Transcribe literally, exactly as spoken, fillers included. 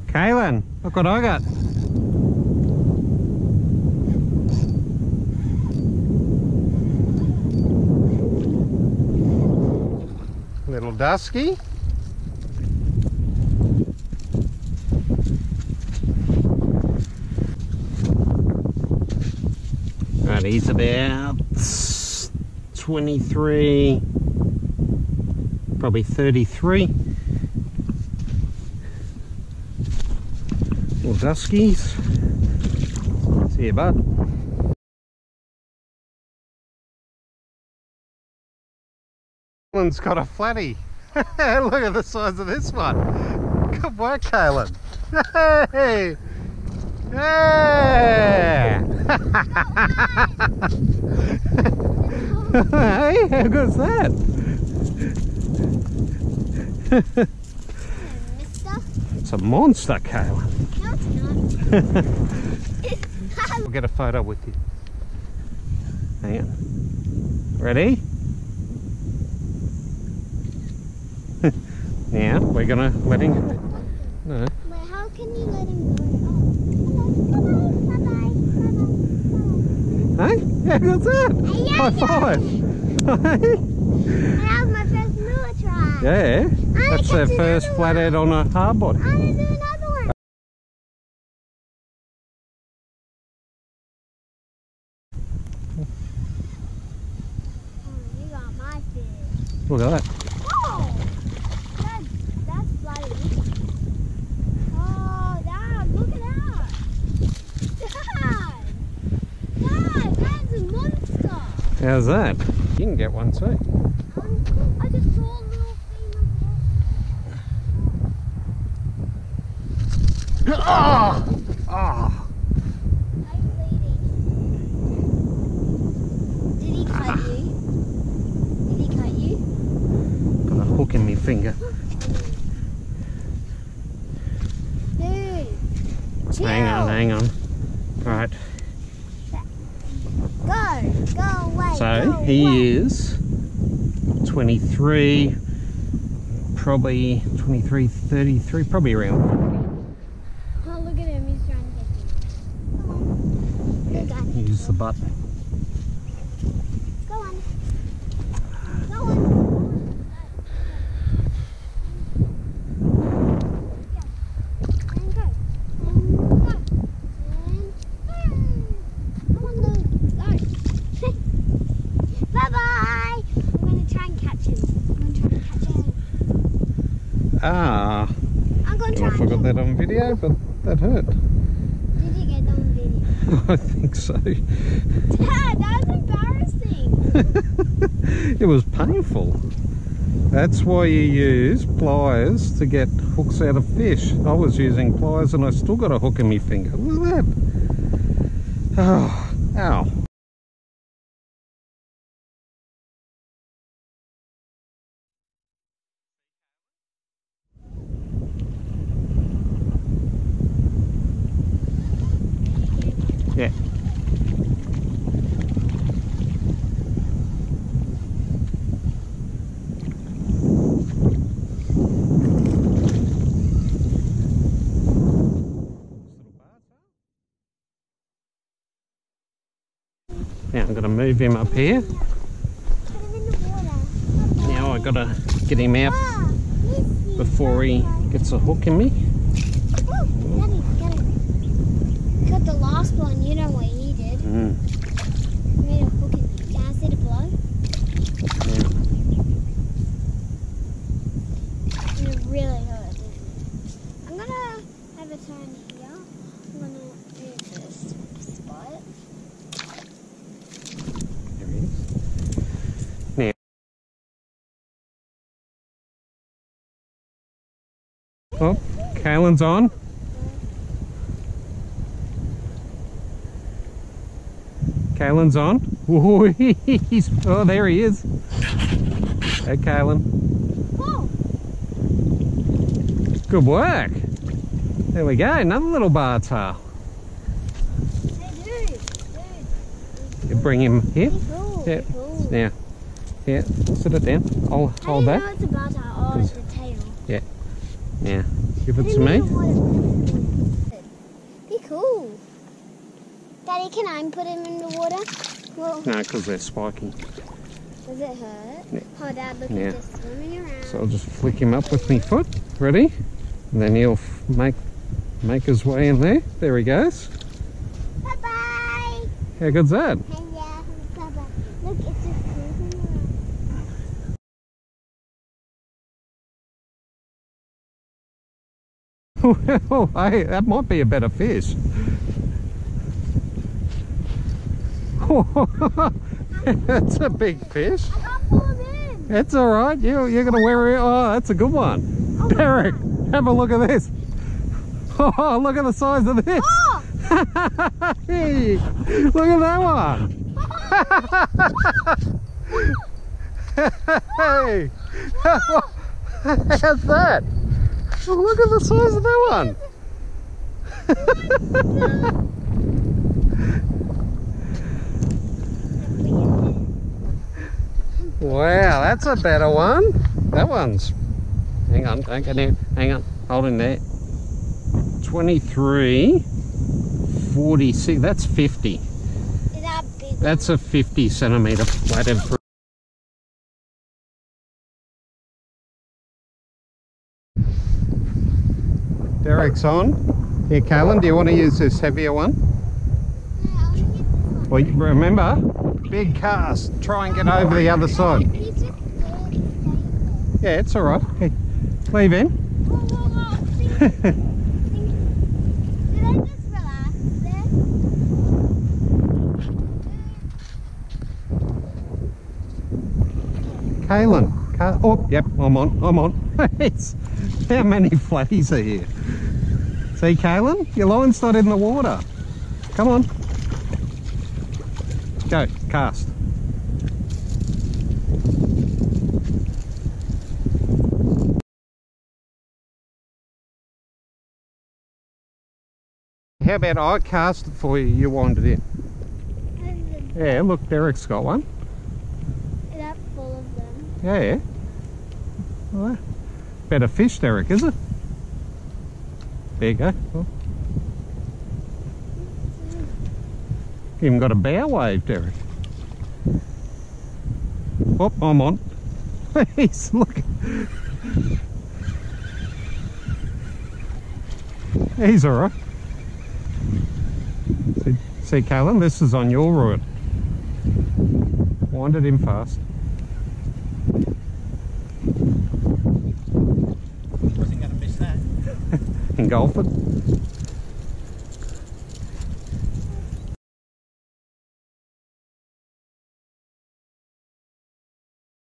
Cailin, look what I got. Little dusky. Right, he's about twenty-three, probably thirty-three. Little duskies. See you, bud. Cailin's got a flatty. Look at the size of this one. Good work, Cailin. Hey! Yeah! Hey, how good's that? It's a monster, Cailin. No, it's not. We'll get a photo with you. Hang on. Ready? Now we're gonna let him go. No. Wait, how can you let him go? Oh, bye bye, bye bye, bye bye. Hey, how good's that? Yeah, High yeah. five. That was my first lure try. Yeah, that's their first flathead on a hardboard. I'm gonna do another one. Oh, you got my fish. Look at that. Oh, that, that's flatty. Oh, Dad, look at that. Dad, Dad, that's a monster. How's that? You can get one too. Um, I just saw a little thing of that. Oh! Oh! I'm bleeding. Did he cut you? Did he cut you? Got a hook in my finger. Dude, chill. Hang on, hang on. Right. Go, go away. So go he away. is twenty-three, probably twenty-three, thirty-three, probably around. Oh, look at him. He's trying to get you. Come on. Yeah, Go on. use the button. Go on. Go on. And go. And go. And come on, Luke. Go. Bye-bye. I'm going to try and catch him. I'm going to try and catch him. Ah, I'm going I to try forgot and that on video, but that hurt. Did you get that on video? I think so. Dad, that was embarrassing. It was painful. That's why you use pliers to get hooks out of fish. I was using pliers and I still got a hook in my finger. Look at that. Oh, ow. Yeah. Now I'm going to move him up here. Put him in the water. Now I've got to get him out Ah, missy. before he gets a hook in me. Oh, get him, get him. Cut the last one, you know what he did. Mm. He made a hook in me. Can I see the blow? Yeah. And it really hurt, didn't it? I'm gonna have a turn here. I'm gonna do this spot. There he is. Now, oh, Cailin's on. Cailin's on. Whoa, he's, oh, there he is. Hey, Cailin. Whoa! Good work. There we go, another little bar tail. Hey, dude! Dude! You bring him here. He's cool. Yeah. He's cool. Now, yeah, sit it down. I'll How hold do you that. know it's a butter or it's a tail? Yeah. Now, give I it to didn't me. know what it was. cool. Daddy, can I put him in the water? Well, No, because they're spiky. does it hurt? Yeah. Oh, Dad, look, Yeah. he's just swimming around. So I'll just flick him up with my foot. Ready? And then he'll f make make his way in there. There he goes. Bye-bye. How good's that? Hey, yeah, bye-bye. Look, it's just cruising around. Well, hey, that might be a better fish. That's a big fish. I can't pull him in. It's all right. You, you're going to wear it. Oh, that's a good one. Oh, Derek, have a look at this. Oh, look at the size of this. Oh! Hey, look at that one. Hey, how's that? Oh, look at the size of that one. Wow, that's a better one. That one's, hang on, don't get in, hang on, hold in there. twenty-three, forty-six, that's fifty. Is that big? That's a fifty centimetre flathead. Derek's on. Here, Cailin, do you want to use this heavier one? No, I only get this one. Well, remember, big cast. Try and get over the other side. He's just good. Yeah, it's all right. Hey, leave him. Whoa, whoa, whoa. See, see. Did I just relax there? Cailin. Ca oh, yep, I'm on. I'm on. It's, how many flatties are here? See, Cailin, your line's not in the water. Come on. Go, cast. How about I cast it for you, you wind it in? Yeah, look, Derek's got one. Is that full of them? Yeah. Well, better fish, Derek, is it? There you go. Oh. Even got a bow wave, Derek. Oh, I'm on. He's look. He's all right. See, see, Cailin, this is on your rod. Wind it in fast. Wasn't going to miss that. Engulf it.